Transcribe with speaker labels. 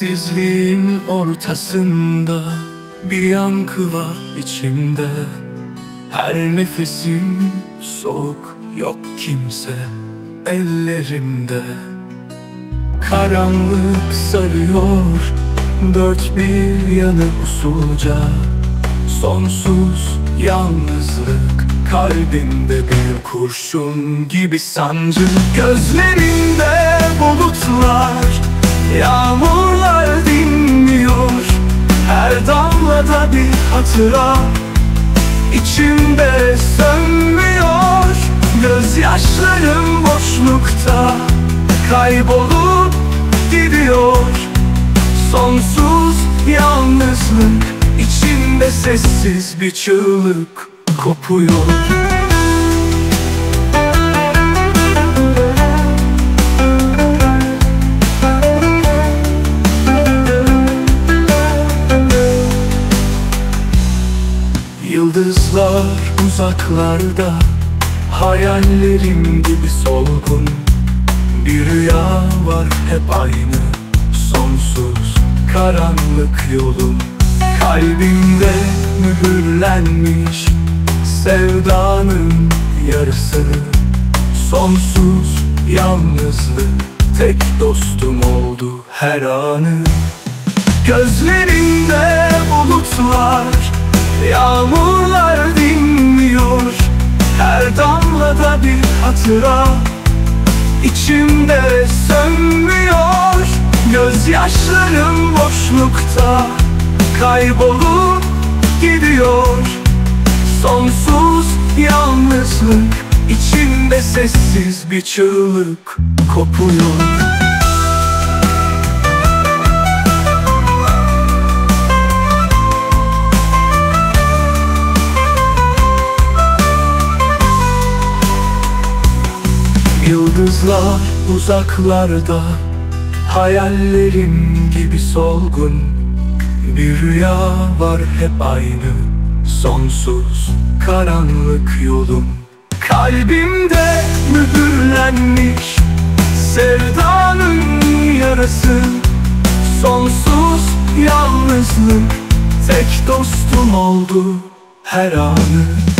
Speaker 1: Sessizliğin ortasında bir yankı var içimde. Her nefesim soğuk, yok kimse ellerimde. Karanlık sarıyor dört bir yanı usulca. Sonsuz yalnızlık, kalbimde bir kurşun gibi sancı. Gözlerinde bulutlar, yağmurlar dinmiyor. Her damlada bir hatıra, içimde sönmüyor. Gözyaşlarım boşlukta kaybolup gidiyor. Sonsuz yalnızlık, içimde sessiz bir çığlık kopuyor. Yıldızlar uzaklarda, hayallerim gibi solgun. Bir rüya var hep aynı, sonsuz karanlık yolum. Kalbimde mühürlenmiş sevdanın yarısı. Sonsuz yalnızlık, tek dostum oldu her anı. Gözlerinde bulutlar, yağmurlar dinmiyor. Her damlada bir hatıra, içimde sönmüyor. Gözyaşlarım boşlukta kaybolup gidiyor. Sonsuz yalnızlık, içimde sessiz bir çığlık kopuyor. Yıldızlar uzaklarda, hayallerim gibi solgun. Bir rüya var hep aynı, sonsuz karanlık yolum. Kalbimde mühürlenmiş sevdanın yarası. Sonsuz yalnızlık, tek dostum oldu her anı.